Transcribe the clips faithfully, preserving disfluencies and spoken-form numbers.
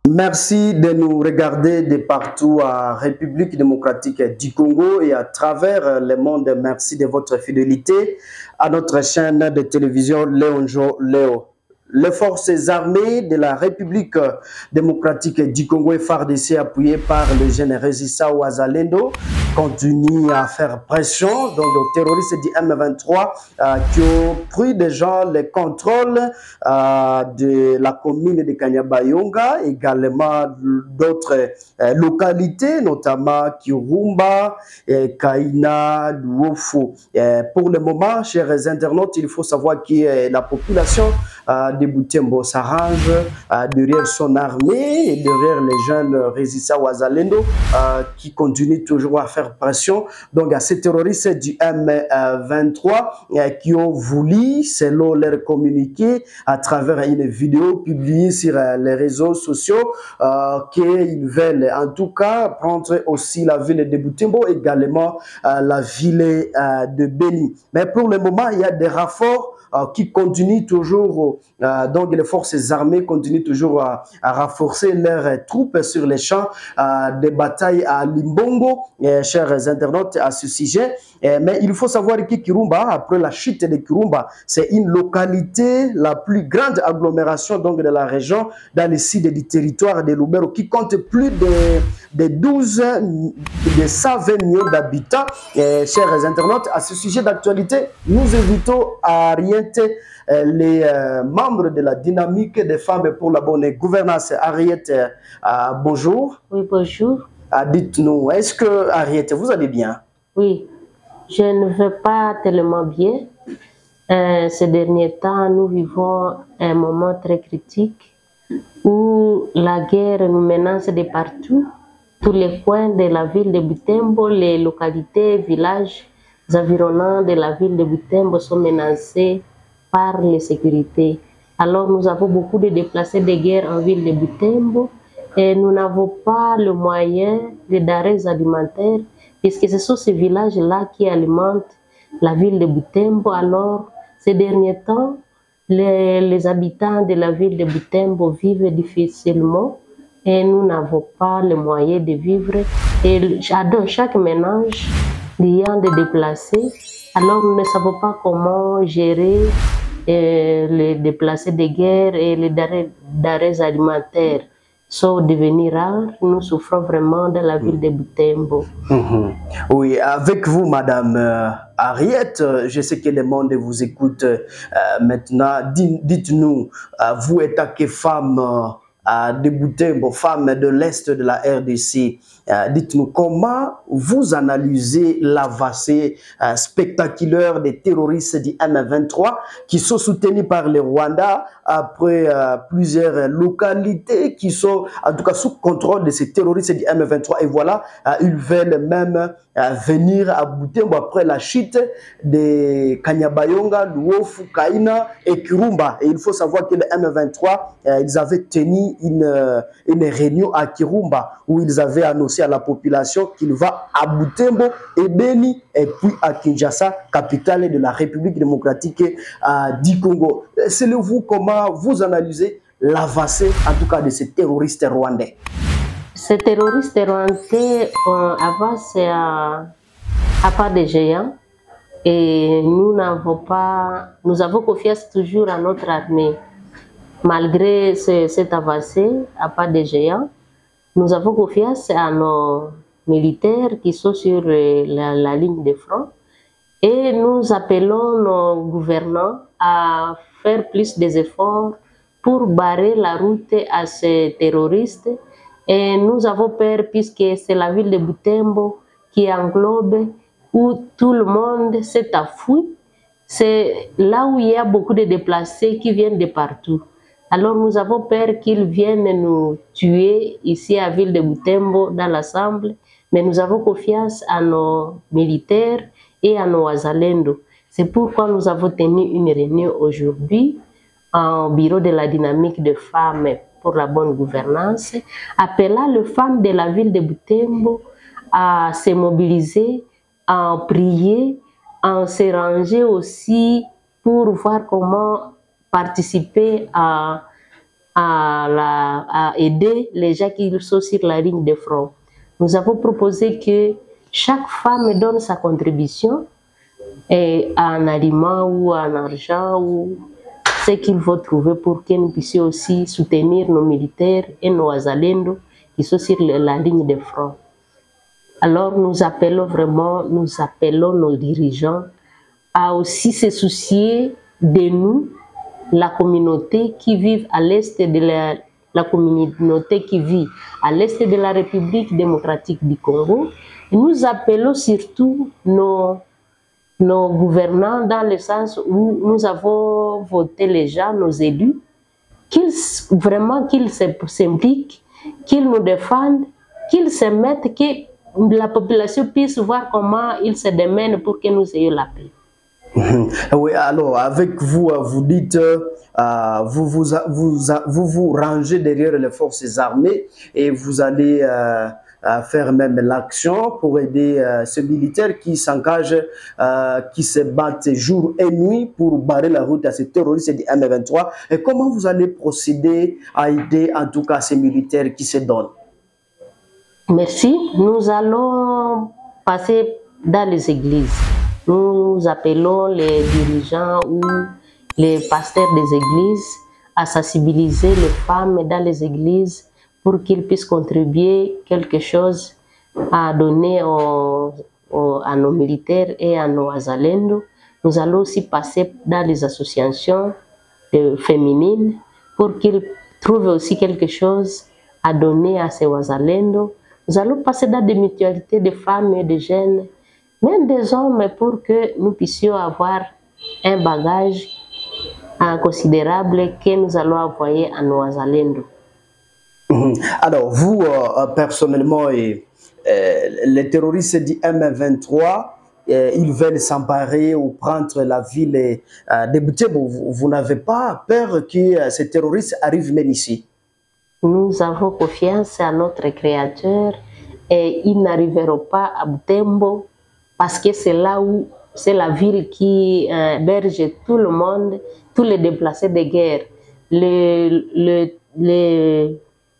Merci de nous regarder de partout à République démocratique du Congo et à travers le monde. Merci de votre fidélité à notre chaîne de télévision Léonjo Léo. Les forces armées de la République démocratique du Congo et F A R D C appuyées par le jeune résistant Wazalendo continuent à faire pression donc aux terroristes du M vingt-trois euh, qui ont pris déjà le contrôle euh, de la commune de Kanyabayonga, également d'autres euh, localités, notamment Kirumba, et Kaina, Luofu. Et pour le moment, chers internautes, il faut savoir que la population euh, de Butembo s'arrange euh, derrière son armée et derrière les jeunes résistants Wazalendo euh, qui continuent toujours à faire pression donc à ces terroristes du M vingt-trois euh, qui ont voulu, selon leur communiqué, à travers une vidéo publiée sur euh, les réseaux sociaux, euh, qu'ils veulent en tout cas prendre aussi la ville de Butembo, également euh, la ville euh, de Beni. Mais pour le moment, il y a des renforts Euh, qui continuent toujours, euh, donc les forces armées continuent toujours à, à renforcer leurs troupes sur les champs euh, de bataille à Limbongo, et, chers internautes, à ce sujet. Et, mais il faut savoir que Kirumba, après la chute de Kirumba, c'est une localité, la plus grande agglomération donc, de la région, dans le sud du territoire de Lubero, qui compte plus de, de douze, de cent vingt millions d'habitants. Chers internautes, à ce sujet d'actualité, nous invitons à rien les euh, membres de la dynamique des femmes pour la bonne gouvernance. Ariette, euh, bonjour. Oui, bonjour. Ah, dites-nous, est-ce que, Ariette, vous allez bien? Oui, je ne vais pas tellement bien. Euh, ces derniers temps, nous vivons un moment très critique où la guerre nous menace de partout. Tous les coins de la ville de Butembo, les localités, villages environnants de la ville de Butembo sont menacés par les sécurités. Alors nous avons beaucoup de déplacés de guerre en ville de Butembo et nous n'avons pas le moyen de denrées alimentaires puisque ce sont ces villages-là qui alimentent la ville de Butembo. Alors ces derniers temps, les, les habitants de la ville de Butembo vivent difficilement et nous n'avons pas le moyen de vivre. Et dans chaque ménage, il y a des déplacés. Alors nous ne savons pas comment gérer euh, les déplacés de guerre et les denrées alimentaires sont devenus rares. Nous souffrons vraiment de la ville de Butembo. Mm-hmm. Oui, avec vous, Madame euh, Ariette, je sais que le monde vous écoute euh, maintenant. Dites-nous, euh, vous êtes que femme euh, de Butembo, femme de l'Est de la R D C, euh, dites-nous comment vous analysez l'avancée euh, spectaculaire des terroristes du M vingt-trois qui sont soutenus par le Rwanda après euh, plusieurs localités qui sont en tout cas sous contrôle de ces terroristes du M vingt-trois. Et voilà, euh, ils veulent même euh, venir à Butembo après la chute de Kanyabayonga, Luofu, Kaina et Kirumba. Et il faut savoir que le M vingt-trois, euh, ils avaient tenu une, une réunion à Kirumba où ils avaient annoncé à la population qu'il va à Butembo et Beni et puis à Kinshasa, capitale de la République démocratique euh, du Congo. Selon vous, comment vous analysez l'avancée en tout cas de ces terroristes rwandais? Ces terroristes rwandais euh, avancent à, à pas de géants et nous n'avons pas, nous avons confiance toujours à notre armée. Malgré ce, cette avancée à pas de géants, nous avons confiance à nos militaires qui sont sur la, la ligne de front et nous appelons nos gouvernants à faire plus des efforts pour barrer la route à ces terroristes. Et nous avons peur puisque c'est la ville de Butembo qui englobe où tout le monde s'est enfoui. C'est là où il y a beaucoup de déplacés qui viennent de partout. Alors nous avons peur qu'ils viennent nous tuer ici à la ville de Butembo dans l'Assemblée, mais nous avons confiance à nos militaires et à nos Wazalendo. C'est pourquoi nous avons tenu une réunion aujourd'hui au bureau de la dynamique de femmes pour la bonne gouvernance, appelant les femmes de la ville de Butembo à se mobiliser, à prier, à se ranger aussi pour voir comment participer à, à, la, à aider les gens qui sont sur la ligne de front. Nous avons proposé que chaque femme donne sa contribution et en aliments ou en argent ou ce qu'il faut trouver pour que nous puissions aussi soutenir nos militaires et nos azalendos qui sont sur la ligne de front. Alors nous appelons vraiment, nous appelons nos dirigeants à aussi se soucier de nous, la communauté qui vit à l'est de la, la communauté qui vit à l'est de la République démocratique du Congo. Et nous appelons surtout nos, nos gouvernants dans le sens où nous avons voté les gens, nos élus, qu'ils vraiment qu'ils s'impliquent, qu'ils nous défendent, qu'ils se mettent, que la population puisse voir comment ils se démènent pour que nous ayons la paix. Oui, alors avec vous, vous dites, euh, vous, vous, vous, vous vous rangez derrière les forces armées et vous allez euh, faire même l'action pour aider euh, ces militaires qui s'engagent, euh, qui se battent jour et nuit pour barrer la route à ces terroristes du M vingt-trois. Et comment vous allez procéder à aider en tout cas ces militaires qui se donnent? Merci. Nous allons passer dans les églises. Nous appelons les dirigeants ou les pasteurs des églises à sensibiliser les femmes dans les églises pour qu'ils puissent contribuer quelque chose à donner au, au, à nos militaires et à nos azalendos. Nous allons aussi passer dans les associations euh, féminines pour qu'ils trouvent aussi quelque chose à donner à ces azalendos. Nous allons passer dans des mutualités de femmes et de jeunes, même des hommes, pour que nous puissions avoir un bagage uh, considérable que nous allons envoyer à nos azalendos. Alors, vous, euh, personnellement, et, euh, les terroristes du M vingt-trois, euh, ils veulent s'emparer ou prendre la ville euh, de Butembo. Vous, vous n'avez pas peur que euh, ces terroristes arrivent même ici? Nous avons confiance à notre Créateur et ils n'arriveront pas à Butembo parce que c'est là où c'est la ville qui euh, héberge tout le monde, tous les déplacés de guerre. Le, le, le,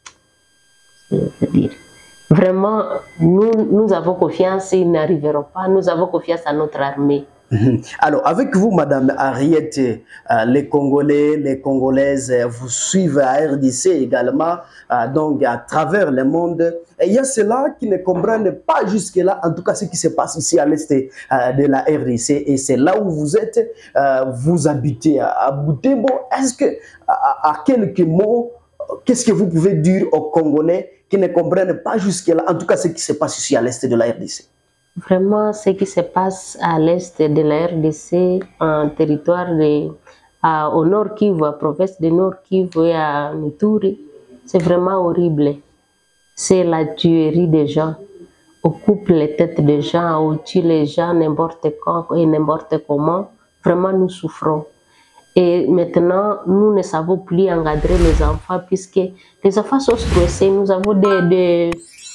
dire. Vraiment, nous, nous avons confiance, ils n'arriveront pas, nous avons confiance à notre armée. Alors, avec vous, Madame Henriette, euh, les Congolais, les Congolaises euh, vous suivent à R D C également, euh, donc à travers le monde. Et il y a ceux-là qui ne comprennent pas jusque-là, en tout cas ce qui se passe ici à l'est euh, de la R D C. Et c'est là où vous êtes, euh, vous habitez à, à Butembo. Est-ce que, à, à quelques mots, qu'est-ce que vous pouvez dire aux Congolais qui ne comprennent pas jusque-là, en tout cas ce qui se passe ici à l'est de la R D C? Vraiment, ce qui se passe à l'est de la R D C, en territoire de, à, au Nord Kivu, à province de Nord Kivu et à Ituri, c'est vraiment horrible. C'est la tuerie des gens. On coupe les têtes des gens, on tue les gens n'importe quand et n'importe comment. Vraiment, nous souffrons. Et maintenant, nous ne savons plus encadrer les enfants puisque les enfants sont stressés. Nous avons des... des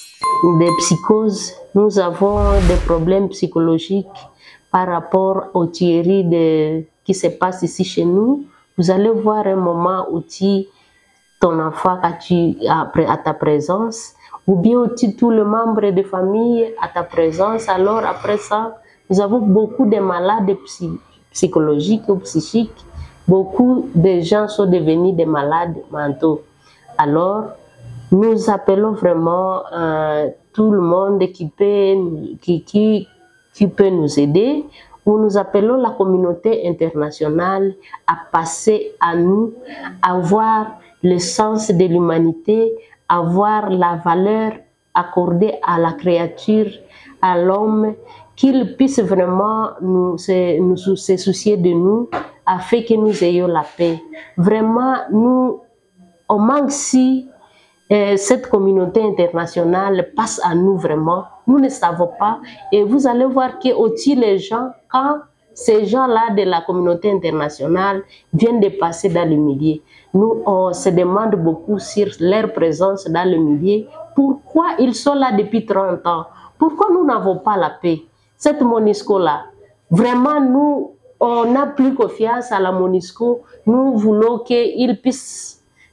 des psychoses, nous avons des problèmes psychologiques par rapport aux tueries de, qui se passent ici chez nous. Vous allez voir un moment où tu, ton enfant a tué à, à ta présence, ou bien où tu tous les membres de famille à ta présence. Alors après ça, nous avons beaucoup de malades psy, psychologiques ou psychiques. Beaucoup de gens sont devenus des malades mentaux. Alors, nous appelons vraiment euh, tout le monde qui peut, qui, qui, qui peut nous aider, ou nous appelons la communauté internationale à passer à nous, à voir le sens de l'humanité, à voir la valeur accordée à la créature, à l'homme, qu'il puisse vraiment nous, se, nous, se soucier de nous, afin que nous ayons la paix. Vraiment, nous, on manque si Et cette communauté internationale passe à nous vraiment. Nous ne savons pas. Et vous allez voir qu'au-dessus les gens, quand ces gens-là de la communauté internationale viennent de passer dans le milieu, nous, on se demande beaucoup sur leur présence dans le milieu. Pourquoi ils sont là depuis trente ans? Pourquoi nous n'avons pas la paix? Cette MONUSCO-là, vraiment, nous, on n'a plus confiance à la MONUSCO. Nous voulons qu'ils puissent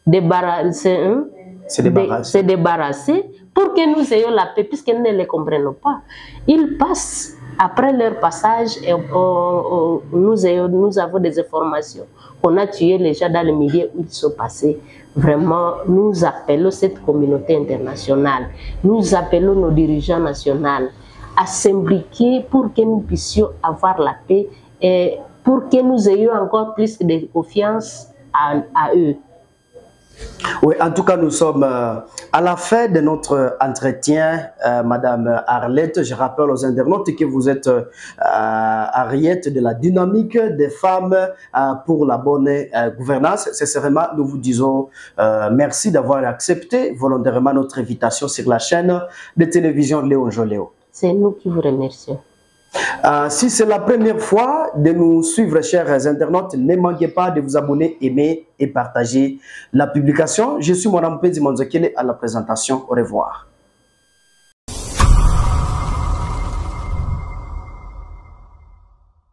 débarrasser, hein, se débarrasser. se débarrasser pour que nous ayons la paix, puisqu'ils ne les comprennent pas. Ils passent, après leur passage, et, on, on, nous, ayons, nous avons des informations qu'on a tué les gens dans le milieu où ils sont passés. Vraiment, nous appelons cette communauté internationale, nous appelons nos dirigeants nationaux à s'impliquer pour que nous puissions avoir la paix et pour que nous ayons encore plus de confiance à, à eux. Oui, en tout cas, nous sommes euh, à la fin de notre entretien, euh, Madame Arlette. Je rappelle aux internautes que vous êtes euh, Ariette de la dynamique des femmes euh, pour la bonne euh, gouvernance. Sincèrement, nous vous disons euh, merci d'avoir accepté volontairement notre invitation sur la chaîne de télévision Léon Joléo. C'est nous qui vous remercions. Euh, si c'est la première fois de nous suivre, chers internautes, ne manquez pas de vous abonner, aimer et partager la publication. Je suis Madame Pedi Manzokele à la présentation. Au revoir.